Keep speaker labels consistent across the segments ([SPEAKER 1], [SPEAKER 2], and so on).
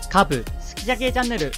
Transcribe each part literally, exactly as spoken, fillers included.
[SPEAKER 1] カープ好きじゃけチャンネル。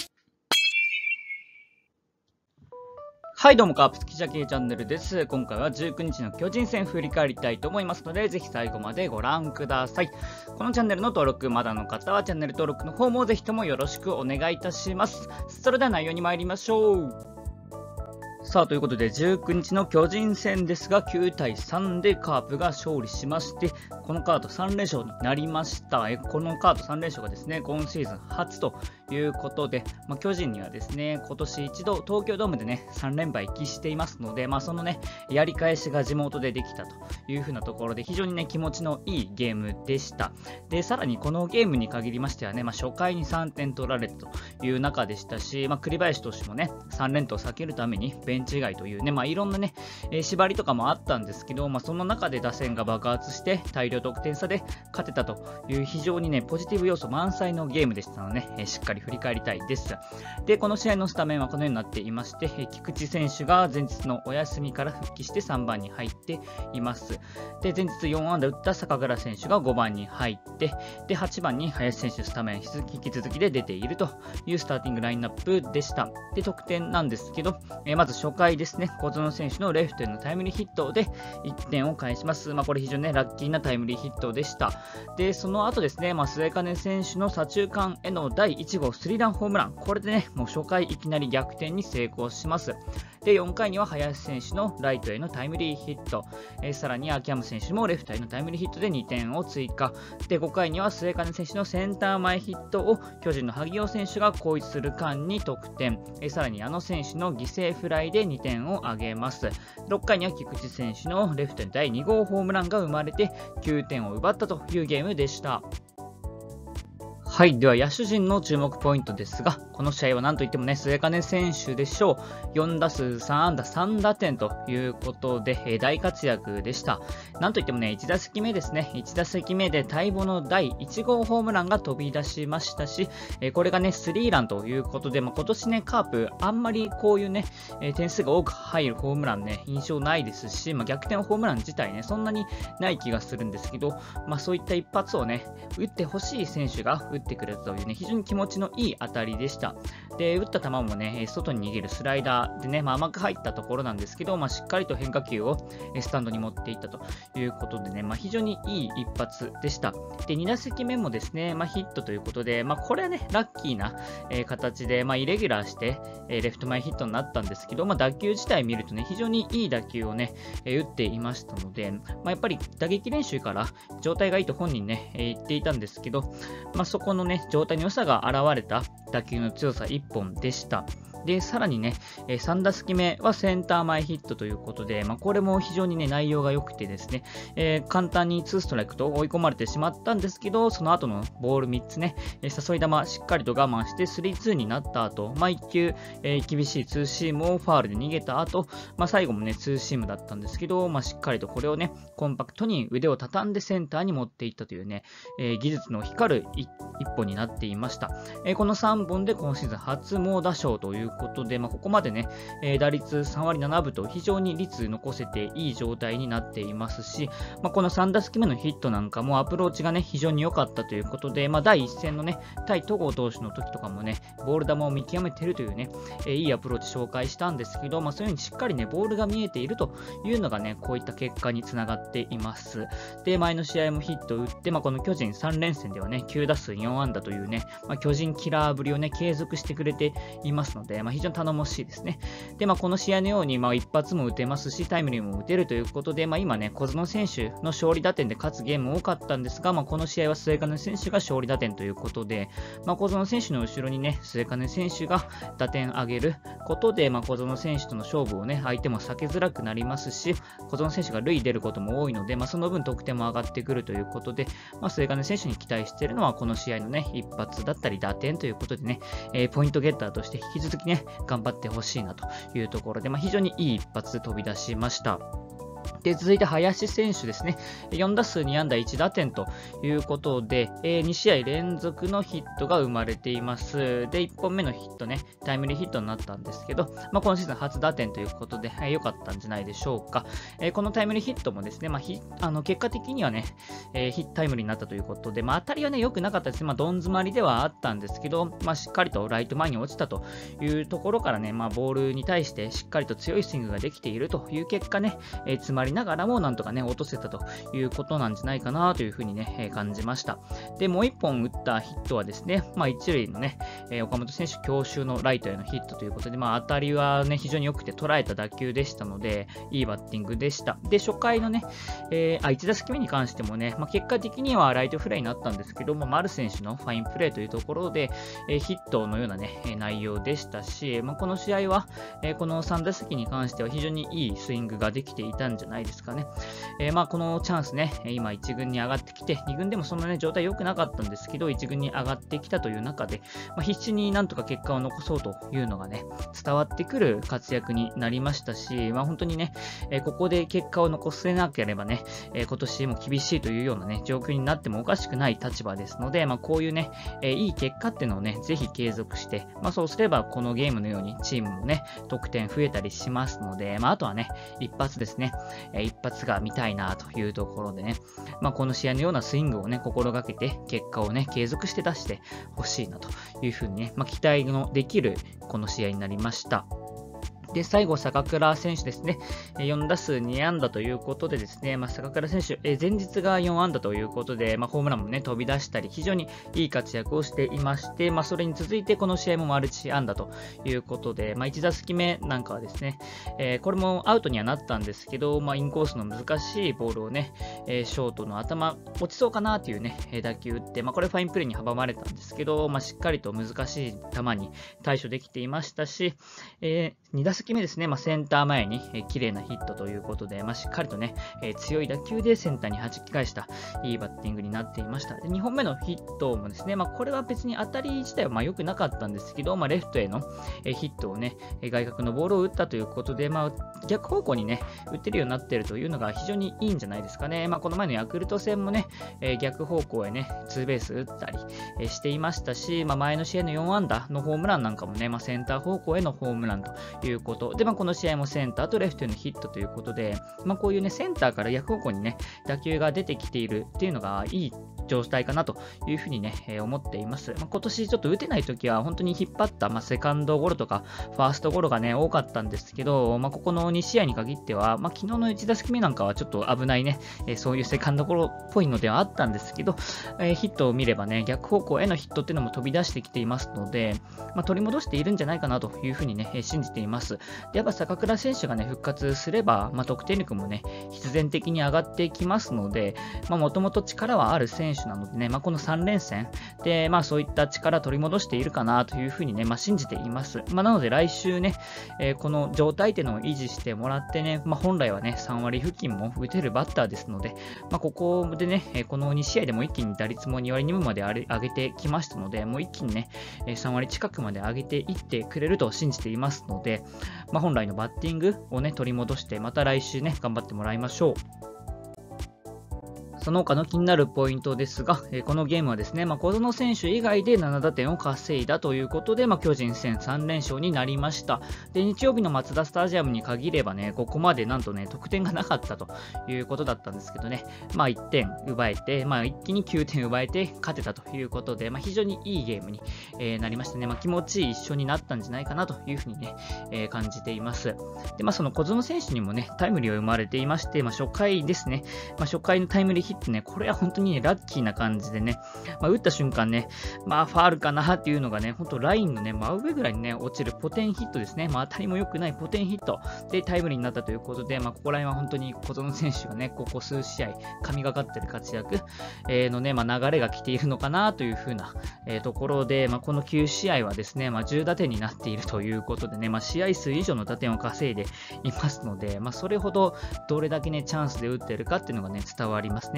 [SPEAKER 1] はい、どうもカープ好きじゃけチャンネルです。今回はじゅうくにちの巨人戦振り返りたいと思いますので、ぜひ最後までご覧ください。このチャンネルの登録まだの方はチャンネル登録の方もぜひともよろしくお願いいたします。それでは内容に参りましょう。さあ、ということでじゅうくにちの巨人戦ですが、きゅうたいさんでカープが勝利しまして、このカードさんれんしょうになりました。えこのカードさんれんしょうがですね、今シーズン初ということで、まあ、巨人にはですね、今年一度東京ドームでね、さんれんばい喫していますので、まあ、そのね、やり返しが地元でできたというふうなところで、非常にね、気持ちのいいゲームでした。で、さらにこのゲームに限りましてはね、まあ、初回にさんてん取られたという中でしたし、まあ、栗林投手もね、さんれんとうを避けるためにベンチ外というね、まあ、いろんなね、えー、縛りとかもあったんですけど、まあ、その中で打線が爆発して大量得点差で勝てたという非常にね、ポジティブ要素満載のゲームでしたので、ね、えー、しっかり振り返りたいです。で、この試合のスタメンはこのようになっていまして、えー、菊池選手が前日のお休みから復帰してさんばんに入っています。で、前日よんあんだ打った坂倉選手がごばんに入って、で、はちばんに林選手スタメン引き続きで出ているというスターティングラインナップでした。で、得点なんですけど、えー、まず初回ですね、小園選手のレフトへのタイムリーヒットでいってんを返します。まあ、これ非常にね、ラッキーなタイムリーヒットでした。で、その後ですね、まあ、末金選手の左中間へのだいいちごうスリーランホームラン。これでね、もう初回いきなり逆転に成功します。で、よんかいには林選手のライトへのタイムリーヒット。えー、さらに秋山選手もレフトへのタイムリーヒットでにてんを追加。で、ごかいには末金選手のセンター前ヒットを巨人の萩尾選手が後逸する間に得点。えー、さらにあの選手の犠牲フライでにてんを挙げます。ろっかいには菊池選手のレフトへのだいにごうホームランが生まれてきゅうてんを奪ったというゲームでした。はい。では、野手陣の注目ポイントですが、この試合は何といってもね、末金選手でしょう。よんだすうさんあんださんだてんということで、えー、大活躍でした。なんといってもね、いちだせきめですね。いちだせきめで待望のだいいちごうホームランが飛び出しましたし、えー、これがね、スリーランということで、まあ、今年ね、カープ、あんまりこういうね、えー、点数が多く入るホームランね、印象ないですし、まあ、逆転ホームラン自体ね、そんなにない気がするんですけど、まあ、そういった一発をね、打ってほしい選手が打ってくれたというね、非常に気持ちのいい当たりでした。で、打った球もね、外に逃げるスライダーでね、まあ、甘く入ったところなんですけど、まあ、しっかりと変化球をスタンドに持っていったということでね、まあ、非常にいい一発でした。で、にだせきめもですね、まあ、ヒットということで、まあ、これはね、ラッキーな、えー、形で、まあ、イレギュラーして、えー、レフト前ヒットになったんですけど、まあ、打球自体見るとね、非常にいい打球をね、えー、打っていましたので、まあ、やっぱり打撃練習から状態がいいと本人ね、えー、言っていたんですけど、まあ、そこのね、状態の良さが現れた打球の強さいっぽんでした。で、さらにね、さんだせきめはセンター前ヒットということで、まあ、これも非常にね、内容が良くてですね、えー、簡単にツーストライクと追い込まれてしまったんですけど、その後のボールみっつね、誘い球しっかりと我慢してスリーツーになった後、まあ、いっきゅう、えー、厳しいツーシームをファールで逃げた後、まあ、最後もね、ツーシームだったんですけど、まあ、しっかりとこれをね、コンパクトに腕を畳んでセンターに持っていったというね、えー、技術の光る一本になっていました。えー、このさんぼんで今シーズン初猛打賞ということで、まあ、ここまでね、えー、打率さんわりななぶと非常に率残せていい状態になっていますし、まあ、このさんだせきめのヒットなんかもアプローチがね、非常に良かったということで、まあ、だいいっせんのね、対戸郷投手の時とかもね、ボール球を見極めているというね、えー、いいアプローチ紹介したんですけど、まあ、そういう風にしっかりね、ボールが見えているというのがね、こういった結果につながっています。で、前の試合もヒットを打って、まあ、この巨人さんれんせんではね、きゅうだすうよんあんだというね、まあ、巨人キラーぶりをね、継続してくれていますので、まあ、非常に頼もしいですね。で、まあ、この試合のように、まあ、一発も打てますし、タイムリーも打てるということで、まあ、今ね、小園選手の勝利打点で勝つゲーム多かったんですが、まあ、この試合は末金選手が勝利打点ということで、まあ、小園選手の後ろにね、末金選手が打点上げることで、まあ、小園選手との勝負をね、相手も避けづらくなりますし、小園選手が塁出ることも多いので、まあ、その分得点も上がってくるということで、まあ、末金選手に期待しているのは、この試合のね、一発だったり打点ということでね、えー、ポイントゲッターとして引き続きね、頑張ってほしいなというところで、まあ、非常にいい一発で飛び出しました。 で続いて林選手ですね、よん打数に安打いち打点ということで、えー、に試合連続のヒットが生まれています。で、いっぽんめのヒットね、タイムリーヒットになったんですけど、まあ、今シーズン初打点ということで、良、えー、かったんじゃないでしょうか。えー、このタイムリーヒットもですね、まあ、ひあの結果的にはね、えー、ヒットタイムリーになったということで、まあ、当たりはね、良くなかったですね。まあ、どん詰まりではあったんですけど、まあ、しっかりとライト前に落ちたというところからね、まあ、ボールに対してしっかりと強いスイングができているという結果ね、えー、詰まりながらもなんとかね、落とせたということなんじゃないかなというふうにね、えー、感じました。で、もういっぽん打ったヒットはですね、まあ、一塁のね、えー、岡本選手強襲のライトへのヒットということで、まあ、当たりはね、非常に良くて捉えた打球でしたので、いいバッティングでした。で、初回のね、えー、あいち打席目に関してもね、まあ、結果的にはライトフライになったんですけども、丸選手のファインプレーというところで、えー、ヒットのようなね、内容でしたし、まあ、この試合は、えー、このさん打席に関しては非常にいいスイングができていたんじゃないですかね。えー、まあこのチャンスね、今いち軍に上がってきて、に軍でもそんなね、状態良くなかったんですけど、いち軍に上がってきたという中で、まあ、必死になんとか結果を残そうというのがね、伝わってくる活躍になりましたし、まあ本当にね、えー、ここで結果を残せなければね、えー、今年も厳しいというようなね、状況になってもおかしくない立場ですので、まあこういうね、えー、いい結果っていうのをね、ぜひ継続して、まあそうすればこのゲームのようにチームもね、得点増えたりしますので、まああとはね、一発ですね、えー、一発が見たいなというところでね、まあ、この試合のようなスイングをね、心がけて、結果をね、継続して出してほしいなというふうにね、まあ、期待のできるこの試合になりました。で、最後、坂倉選手ですね。よん打数に安打ということでですね、まあ、坂倉選手、え前日がよん安打ということで、まあ、ホームランもね、飛び出したり、非常にいい活躍をしていまして、まあ、それに続いてこの試合もマルチ安打ということで、まあ、いち打席目なんかはですね、えー、これもアウトにはなったんですけど、まあ、インコースの難しいボールをね、えー、ショートの頭、落ちそうかなというね、打球打って、まあ、これファインプレーに阻まれたんですけど、まあ、しっかりと難しい球に対処できていましたし、えー、に打席目ですね、まあ、センター前に、えー、綺麗なヒットということで、まあ、しっかりとね、えー、強い打球でセンターに弾き返したいいバッティングになっていました。で、にほんめのヒットもですね、まあ、これは別に当たり自体はまあ良くなかったんですけど、まあ、レフトへの、えー、ヒットをね、外角のボールを打ったということで、まあ、逆方向にね、打てるようになっているというのが非常にいいんじゃないですかね。まあ、この前のヤクルト戦もね、えー、逆方向へね、ツーベース打ったり、えー、していましたし、まあ、前の試合のよん安打のホームランなんかもね、まあ、センター方向へのホームランということで、まあ、この試合もセンターとレフトへのヒットということで、まあ、こういうね、センターから逆方向にね、打球が出てきているっていうのがいい状態かなというふうにね、えー、思っています。まあ、今年ちょっと打てないときは本当に引っ張った、まあ、セカンドゴロとかファーストゴロがね、多かったんですけど、まあ、ここのに試合に限っては、まあ、昨日のいち打席目なんかはちょっと危ないね、えー、そういうセカンドゴロっぽいのではあったんですけど、えー、ヒットを見ればね、逆方向へのヒットっていうのも飛び出してきていますので、まあ、取り戻しているんじゃないかなというふうにね、信じています。で、やっぱ坂倉選手がね、復活すれば、まあ、得点力もね、必然的に上がってきますので、もともと力はある選手なのでね、まあ、このさん連戦で、まあ、そういった力取り戻しているかなというふうにね、まあ、信じています。まあ、なので来週ね、えー、この状態っていうのを維持してもらってね、まあ、本来はね、さん割付近も打てるバッターですので、まあ、ここでね、このに試合でも一気に打率もに割にぶまで上げてきましたので、もう一気にね、さん割近くまで上げていってくれると信じていますので、まあ、本来のバッティングをね、取り戻して、また来週ね、頑張ってもらいましょう。その他の気になるポイントですが、えー、このゲームはですね、まあ、小園選手以外でなな打点を稼いだということで、まあ、巨人戦さん連勝になりました。で、日曜日のマツダスタジアムに限ればね、ここまでなんとね、得点がなかったということだったんですけどね、まあ、いってん奪えて、まあ、一気にきゅうてん奪えて勝てたということで、まあ、非常にいいゲームに、えー、なりましたね。まあ、気持ちいい一緒になったんじゃないかなというふうにね、えー、感じています。で、まあ、その小園選手にもね、タイムリーを生まれていまして、まあ、初回ですね、まあ、初回のタイムリーヒットね、これは本当にね、ラッキーな感じでね、まあ、打った瞬間ね、まあ、ファールかなっていうのがね、本当ラインのね、真上ぐらいにね、落ちるポテンヒットですね。まあ、当たりも良くないポテンヒットでタイムリーになったということで、まあ、ここら辺は本当に小園選手がね、ここ数試合、神がかってる活躍のね、まあ、流れが来ているのかなというふうな、えー、ところで、まあ、このきゅう試合はですね、まあ、じゅう打点になっているということでね、まあ、試合数以上の打点を稼いでいますので、まあ、それほどどれだけね、チャンスで打っているかっていうのがね、伝わりますね。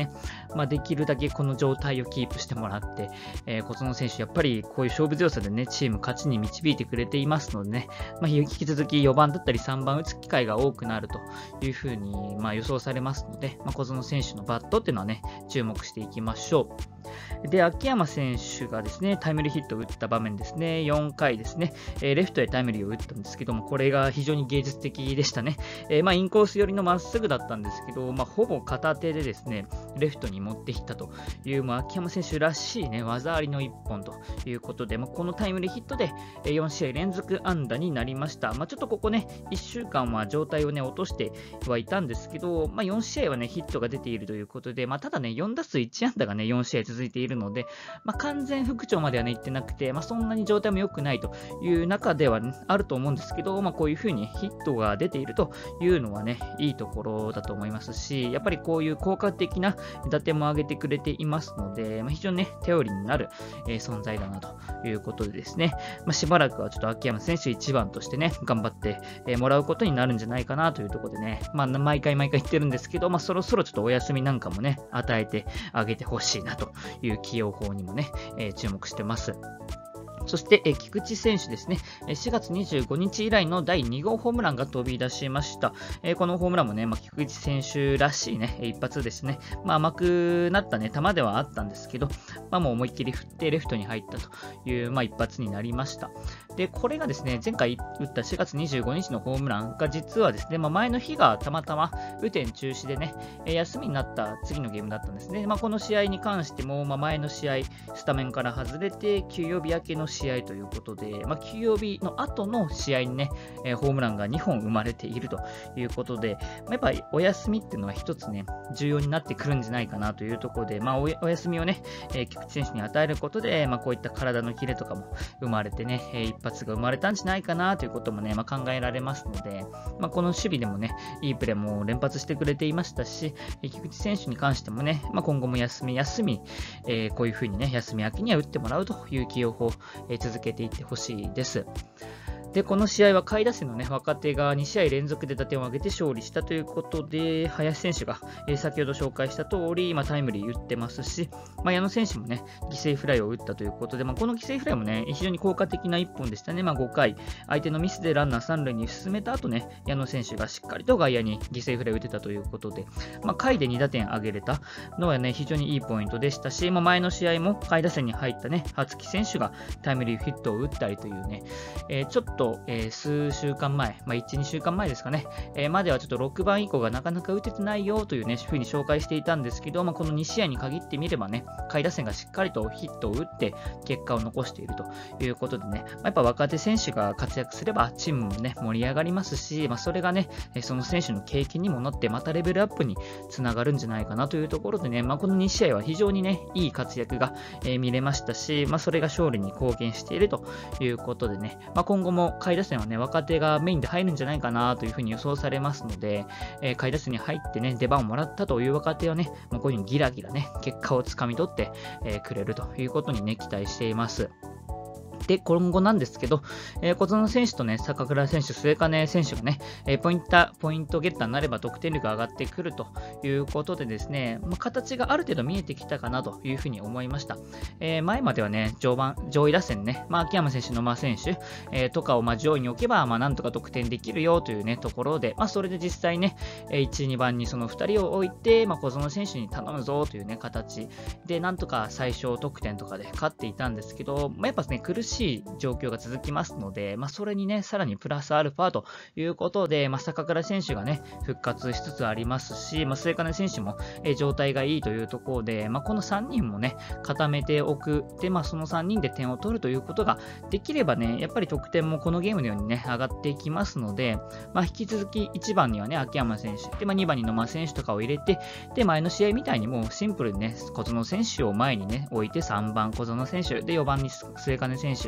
[SPEAKER 1] ね、まあ、できるだけこの状態をキープしてもらって、えー、小園選手、やっぱりこういう勝負強さでね、チーム勝ちに導いてくれていますのでね、まあ、引き続きよばんだったりさんばん打つ機会が多くなるというふうに、まあ、予想されますので、まあ、小園選手のバットっていうのはね、注目していきましょう。で、秋山選手がですね、タイムリーヒットを打った場面ですね、よんかいですね、えー、レフトへタイムリーを打ったんですけども、これが非常に芸術的でしたね。えー、まあインコース寄りのまっすぐだったんですけど、まあ、ほぼ片手でですね、レフトに持っていったという、まあ、秋山選手らしいね、技ありのいっぽんということで、まあ、このタイムリーヒットでよんしあい連続安打になりました。まあ、ちょっとここね、いっしゅうかんは状態をね、落としてはいたんですけど、まあ、よんしあいはね、ヒットが出ているということで、まあ、ただね、よんだすういちあんだがね、よんしあい続いているので、まあ、完全復調まではね、いってなくて、まあ、そんなに状態も良くないという中では、ね、あると思うんですけど、まあ、こういう風にヒットが出ているというのはね、いいところだと思いますし、やっぱりこういう効果的な打点も上げてくれていますので、まあ、非常にね、頼りになる、えー、存在だなということでですね、まあ、しばらくはちょっと秋山選手いちばんとしてね、頑張って、えー、もらうことになるんじゃないかなというところでね、まあ、毎回毎回言ってるんですけど、まあ、そろそろちょっとお休みなんかもね、与えてあげてほしいなという起用法にもね、えー、注目してます。そして、え菊池選手ですね、しがつにじゅうごにち以来のだいにごうホームランが飛び出しました。えこのホームランもね、まあ、菊池選手らしいね、一発ですね。まあ、甘くなったね、球ではあったんですけど、まあ、もう思いっきり振ってレフトに入ったという、まあ、一発になりました。で、これがですね、前回打ったしがつにじゅうごにちのホームランが実はですね、まあ、前の日がたまたま雨天中止でね、休みになった次のゲームだったんですね。まあ、この試合に関しても、まあ、前の試合、スタメンから外れて、休養日明けの試合ということで、まあ、休養日の後の試合にね、えー、ホームランがにほん生まれているということで、まあ、やっぱりお休みっていうのは一つね、重要になってくるんじゃないかなというところで、まあ、お, お休みをね、えー、菊池選手に与えることで、まあ、こういった体のキレとかも生まれてね、えー、一発が生まれたんじゃないかなということもね、まあ、考えられますので、まあ、この守備でもね、いいプレーも連発してくれていましたし、菊池選手に関してもね、まあ、今後も休み休み、えー、こういう風にね、休み明けには打ってもらうという起用法を、えー、続けていってほしいです。で、この試合は下位打線の、ね、若手がにしあい連続で打点を挙げて勝利したということで、林選手が、えー、先ほど紹介した通り、まあ、タイムリー打ってますし、まあ、矢野選手も、ね、犠牲フライを打ったということで、まあ、この犠牲フライも、ね、非常に効果的ないっぽんでしたね。まあ、ごかい、相手のミスでランナーさんるいに進めた後ね、矢野選手がしっかりと外野に犠牲フライを打てたということで、まあ、下位でにだてん挙げれたのは、ね、非常にいいポイントでしたし、まあ、前の試合も下位打線に入った、ね、羽月選手がタイムリーヒットを打ったりというね、えー、ちょっとと、えー、数週間前、まあ、いち、にしゅうかんまえですかね、えー、まではちょっとろくばん以降がなかなか打ててないよというね、ふうに紹介していたんですけど、まあ、このにしあいに限ってみればね、下位打線がしっかりとヒットを打って結果を残しているということでね、まあ、やっぱ若手選手が活躍すればチームもね、盛り上がりますし、まあ、それがね、その選手の経験にもなってまたレベルアップにつながるんじゃないかなというところでね、まあ、このにしあいは非常にね、いい活躍が、えー、見れましたし、まあ、それが勝利に貢献しているということでね、まあ、今後も下位打線はね、若手がメインで入るんじゃないかなというふうに予想されますので、えー、下位打線に入ってね、出番をもらったという若手はね、もうこういうふうにギラギラね、結果をつかみ取って、えー、くれるということにね、期待しています。で、今後なんですけど、えー、小園選手とね、坂倉選手、末金選手がね、えー、ポインター、ポイントゲッターになれば得点力が上がってくるということでですね、まあ、形がある程度見えてきたかなというふうに思いました。えー、前まではね、上盤、上位打線ね、まあ、秋山選手、野間選手、えー、とかをまあ上位に置けば、まあ、なんとか得点できるよというね、ところで、まあ、それで実際ね、いち、にばんにそのふたりを置いて、まあ、小園選手に頼むぞというね、形で、なんとか最小得点とかで勝っていたんですけど、まあ、やっぱね、苦しい状況が続きますので、まあ、それにね、さらにプラスアルファということで、まあ、坂倉選手がね、復活しつつありますし、まあ、末金選手も、えー、状態がいいというところで、まあ、このさんにんもね、固めておく。で、まあ、そのさんにんで点を取るということができればね、やっぱり得点もこのゲームのようにね、上がっていきますので、まあ、引き続きいちばんにはね、秋山選手、で、まあ、にばんに野間選手とかを入れて、で、前の試合みたいにもうシンプルにね、小園選手を前にね、置いてさんばん小園選手、で、よばんに末金選手、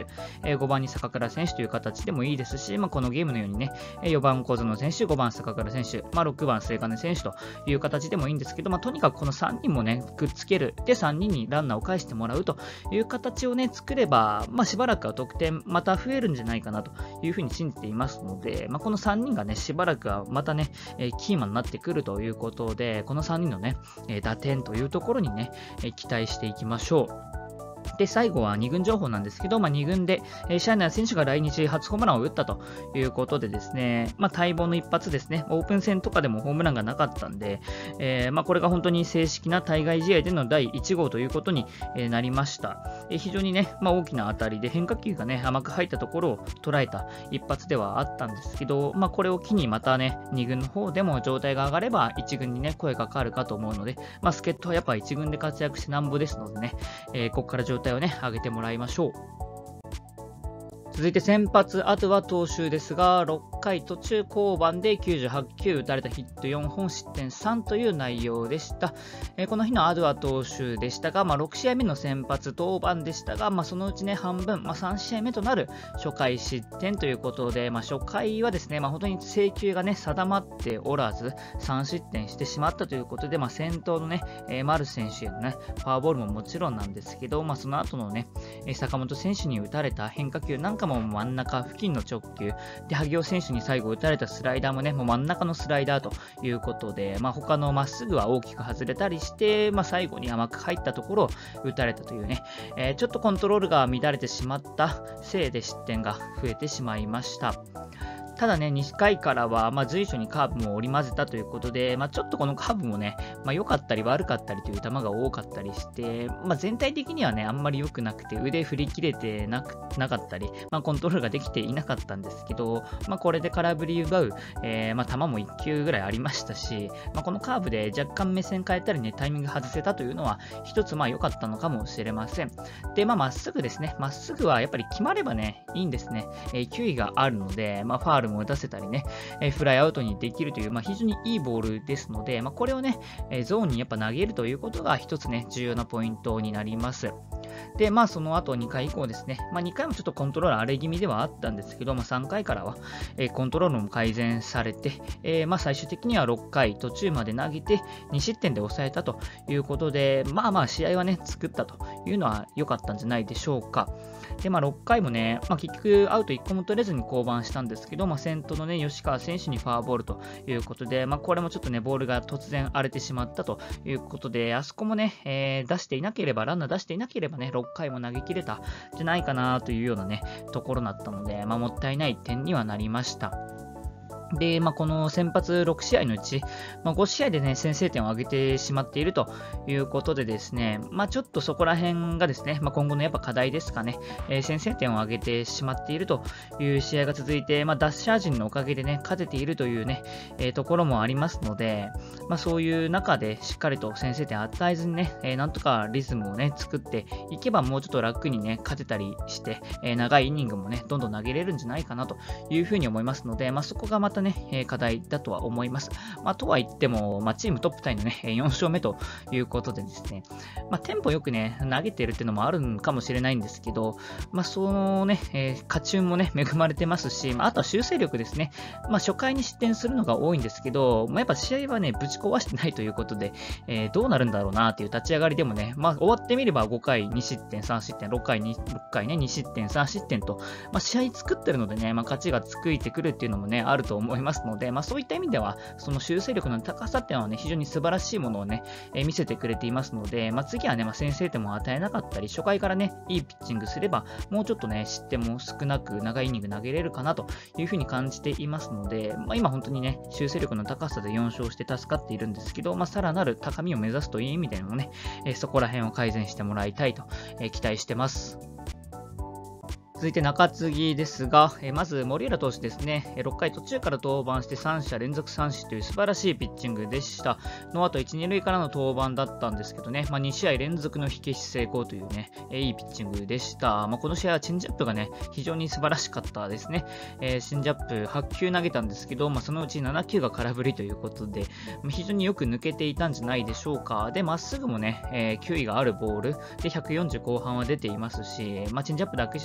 [SPEAKER 1] 手、えー、ごばんに坂倉選手という形でもいいですし、まあ、このゲームのようにね、よばん小園選手、ごばん坂倉選手、まあ、ろくばん末金選手という形でもいいんですけど、まあ、とにかくこのさんにんもね、くっつける。で、さんにんにランナーを返してもらうという形をね、作れば、まあ、しばらくは得点また増えるんじゃないかなというふうに信じていますので、まあ、このさんにんがね、しばらくはまたね、えー、キーマンになってくるということで、このさんにんのね、えー、打点というところにね、えー、期待していきましょう。で、最後はに軍情報なんですけど、まあ、に軍で、えー、シャイナー選手が来日初ホームランを打ったということでですね、まあ、待望の一発ですね、オープン戦とかでもホームランがなかったんで、えーまあ、これが本当に正式な対外試合でのだいいち号ということになりました。えー、非常にね、まあ、大きな当たりで変化球がね、甘く入ったところを捉えた一発ではあったんですけど、まあ、これを機にまたね、に軍の方でも状態が上がればいち軍にね、声がかかるかと思うので、まあ、助っ人はやっぱいち軍で活躍してなんぼですのでね、えー、ここから状態をね、上げてもらいましょう。続いて先発、あとは投手ですが、ろっかい途中降板できゅうじゅうはち球打たれたヒットよんほん、失点さんという内容でした。えー、この日のアドア投手でしたが、まあ、ろく試合目の先発登板でしたが、まあ、そのうちね、半分、まあ、さん試合目となる初回失点ということで、まあ、初回はですね、まあ、本当に制球がね、定まっておらず、さん失点してしまったということで、まあ、先頭のね、えー、丸選手へのね、フォアボールももちろんなんですけど、まあ、その後のね、坂本選手に打たれた変化球なんかも真ん中付近の直球で、萩尾選手に最後打たれたスライダーもね、もう真ん中のスライダーということで、まあ、他のまっすぐは大きく外れたりして、まあ、最後に甘く入ったところを打たれたというね、えー、ちょっとコントロールが乱れてしまったせいで失点が増えてしまいました。ただね、にかいからは、まあ、随所にカーブも織り交ぜたということで、まあ、ちょっとこのカーブもね、まあ、良かったり悪かったりという球が多かったりして、まあ、全体的にはね、あんまり良くなくて、腕振り切れてなくなかったり、まあ、コントロールができていなかったんですけど、まあ、これで空振り奪う、えーまあ、球もいっ球ぐらいありましたし、まあ、このカーブで若干目線変えたりね、タイミング外せたというのは、一つまあ良かったのかもしれません。で、まあ、まっすぐですね、まっすぐはやっぱり決まればね、いいんですね。えー、球威があるので、まあ、ファールも打たせたりね、えー、フライアウトにできるという、まあ、非常にいいボールですので、まあ、これをね、えー、ゾーンにやっぱ投げるということが一つね、重要なポイントになります。で、まあその後にかい以降ですね、まあ、にかいもちょっとコントロール荒れ気味ではあったんですけど、まあ、さんかいからは、えー、コントロールも改善されて、えー、まあ最終的にはろっかい途中まで投げてに失点で抑えたということで、まあまあ試合はね、作ったというのは良かったんじゃないでしょうか。で、まあろっかいもね、まあ、結局アウトいっこも取れずに降板したんですけど、まあ、先頭のね、吉川選手にフォアボールということで、まあ、これもちょっとね、ボールが突然荒れてしまったということで、あそこもね、えー、出していなければ、ランナー出していなければね、ろっかいも投げ切れたんじゃないかなというようなね、ところだったので、まあ、もったいない点にはなりました。で、まあ、この先発ろく試合のうち、まあ、ご試合でね、先制点を挙げてしまっているということでですね、まあ、ちょっとそこら辺がですね、まあ、今後のやっぱ課題ですかね、えー、先制点を挙げてしまっているという試合が続いて、まあ、ダッシャー陣のおかげでね、勝てているというね、えー、ところもありますので、まあ、そういう中でしっかりと先制点与えずにね、えー、なんとかリズムをね、作っていけばもうちょっと楽にね、勝てたりして、えー、長いイニングもね、どんどん投げれるんじゃないかなというふうに思いますので、まあ、そこがまたね、課題だとは思います。まあ、とは言っても、まあ、チームトップタイのね、よん勝目ということでですね、まあ、テンポよくね、投げてるっていうのもあるのかもしれないんですけど、まあ、そのね、えー、勝ち運もね、恵まれてますし、まあ、あとは修正力ですね。まあ、初回に失点するのが多いんですけど、まあ、やっぱ試合はね、ぶち壊してないということで、えー、どうなるんだろうなっていう立ち上がりでもね、まあ、終わってみればごかいに失点、さん失点、ろっかいに、ろっかいね、に失点、さん失点と、まあ、試合作ってるのでね、まあ、勝ちがついてくるっていうのもね、あると思いますので、まあ、そういった意味では、その修正力の高さっていうのはね、非常に素晴らしいものをね、えー、見せてくれていますので、まあ、次はね、まあ、先制点も与えなかったり、初回からね、いいピッチングすれば、もうちょっとね、失点も少なく長いイニング投げれるかなというふうに感じていますので、まあ、今本当にね、修正力の高さでよん勝して助かっているんですけど、まあ、さらなる高みを目指すという意味でもね、えー、そこら辺を改善してもらいたいと、えー、期待してます。続いて中継ぎですが、えまず森浦投手ですね、ろっかい途中から登板してさん者連続三振という素晴らしいピッチングでした。の後いち、に塁からの登板だったんですけどね、まあ、に試合連続の火消し成功というね、えいいピッチングでした。まあ、この試合はチェンジアップがね、非常に素晴らしかったですね。えー、チェンジアップはち球投げたんですけど、まあ、そのうちなな球が空振りということで、まあ、非常によく抜けていたんじゃないでしょうか。で、まっすぐもね、えー、球威があるボールでひゃくよんじゅう後半は出ていますし、まあ、チェンジアップだけじゃなくて、やっぱ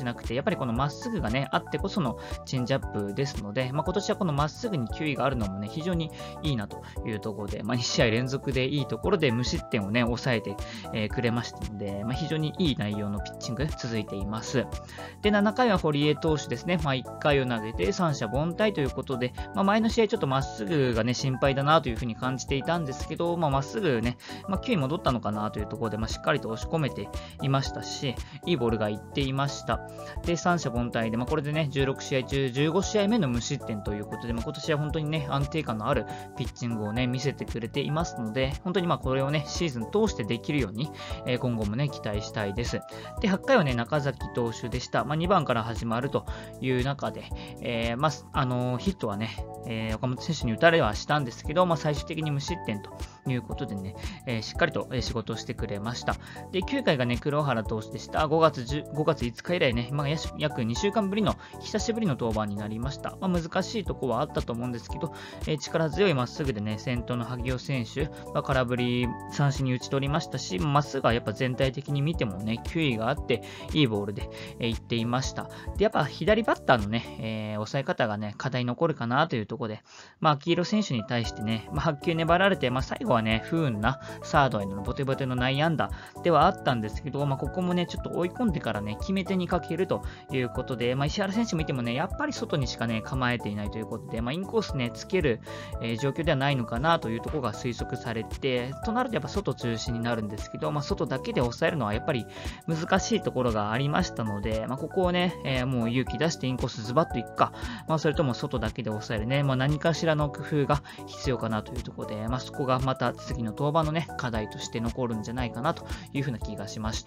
[SPEAKER 1] ぱりこのまっすぐがね、あってこそのチェンジアップですので、まあ、今年はこのまっすぐに球威があるのもね、非常にいいなというところで、まあ、に試合連続でいいところで無失点をね、抑えて、えー、くれましたので、まあ、非常にいい内容のピッチング続いています。で、ななかいは堀江投手ですね、まあ、いっかいを投げて三者凡退ということで、まあ、前の試合ちょっとまっすぐがね、心配だなというふうに感じていたんですけど、まあ、まっすぐね、まあ、球威戻ったのかなというところで、まあ、しっかりと押し込めていましたし、いいボールがいっていました。で、三者凡退で、まあ、これでね、じゅうろくしあいちゅうじゅうごしあいめの無失点ということで、まあ、今年は本当にね、安定感のあるピッチングをね、見せてくれていますので、本当にまあこれをね、シーズン通してできるように、えー、今後もね、期待したいです。で、はちかいはね、中崎投手でした。まあ、にばんから始まるという中で、えー、まあ、あのー、ヒットはね、えー、岡本選手に打たれはしたんですけど、まあ、最終的に無失点ということでね、えー、しっかりと仕事をしてくれました。で、きゅうかいがね、黒原投手でした。ごがついつか以来ね、まあ、約にしゅうかんぶりの久しぶりの登板になりました。まあ、難しいところはあったと思うんですけど、えー、力強いまっすぐでね、先頭の萩尾選手は空振り三振に打ち取りましたし、まっすぐはやっぱ全体的に見てもね、球威があって、いいボールで、えー、いっていました。で、やっぱ左バッターのね、えー、抑え方がね、課題残るかなというところで、まあ、秋広選手に対してね、まあ、はっきゅう粘られて、まあ、最後はね、不運なサードへのボテボテの内野安打ではあったんですけど、まあ、ここもね、ちょっと追い込んでからね、決め手にかけるということで、まあ、石原選手見てもね、やっぱり外にしかね、構えていないということで、まあ、インコースね、つける、えー、状況ではないのかなというところが推測されて、となるとやっぱ外中心になるんですけど、まあ、外だけで抑えるのはやっぱり難しいところがありましたので、まあ、ここをね、えー、もう勇気出してインコースズバッといくか、まあ、それとも外だけで抑えるね、まあ、何かしらの工夫が必要かなというところで、まあ、そこがまた次の登板のね、課題として残るんじゃないかなというふうな気がしました。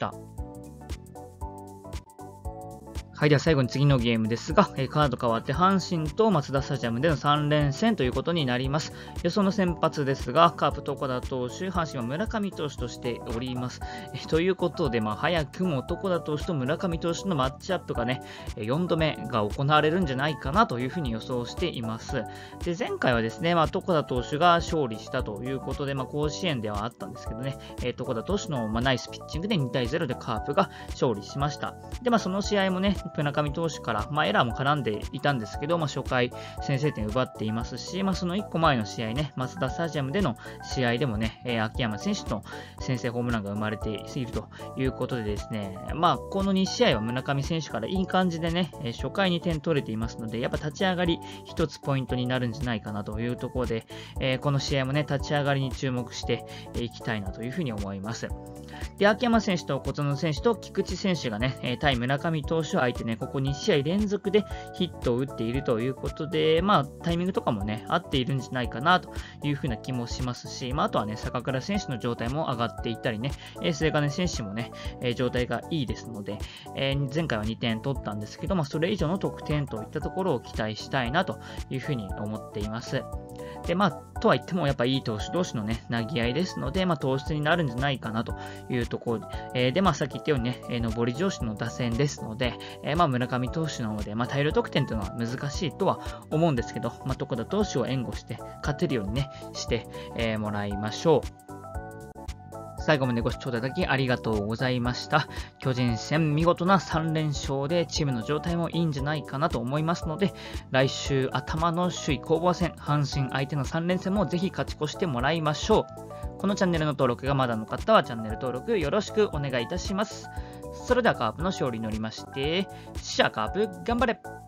[SPEAKER 1] はい、では最後に次のゲームですが、えー、カード変わって阪神とマツダスタジアムでのさんれんせんということになります。予想の先発ですが、カープ床田投手、阪神は村上投手としております。えー、ということで、まあ、早くも床田投手と村上投手のマッチアップがね、よんどめが行われるんじゃないかなというふうに予想しています。で、前回はですね、まあ、床田投手が勝利したということで、まあ、甲子園ではあったんですけどね、えー、床田投手の、まあ、ナイスピッチングでにたいゼロでカープが勝利しました。で、まあ、その試合もね、村上投手から、まあ、エラーも絡んでいたんですけど、まあ、初回先制点奪っていますし、まあ、そのいっこまえの試合ね、マツダスタジアムでの試合でもね、えー、秋山選手の先制ホームランが生まれているということでですね、まあ、このにしあいは村上選手からいい感じでね、初回に点取れていますので、やっぱ立ち上がり一つポイントになるんじゃないかなというところで、えー、この試合もね、立ち上がりに注目していきたいなというふうに思います。で、秋山選手と小園選手と菊池選手がね、対村上投手を相手ね、ここにしあい連続でヒットを打っているということで、まあ、タイミングとかもね、合っているんじゃないかなというふうな気もしますし、まあ、あとはね、坂倉選手の状態も上がっていったりね、末金選手もね、状態がいいですので、前回はにてん取ったんですけど、まあ、それ以上の得点といったところを期待したいなというふうに思っています。で、まあ、とは言っても、やっぱいい投手同士のね、投げ合いですので、まあ、投手になるんじゃないかなというところで、えー、で、まあ、さっき言ったようにね、えー、上り上司の打線ですので、えー、まあ、村上投手の方で、まあ、大量得点というのは難しいとは思うんですけど、まあ、床田投手を援護して、勝てるようにね、して、えー、もらいましょう。最後までご視聴いただきありがとうございました。巨人戦見事なさんれんしょうでチームの状態もいいんじゃないかなと思いますので、来週頭の首位攻防戦、阪神相手のさんれんせんもぜひ勝ち越してもらいましょう。このチャンネルの登録がまだの方はチャンネル登録よろしくお願いいたします。それではカープの勝利によりまして、シャーカープ頑張れ！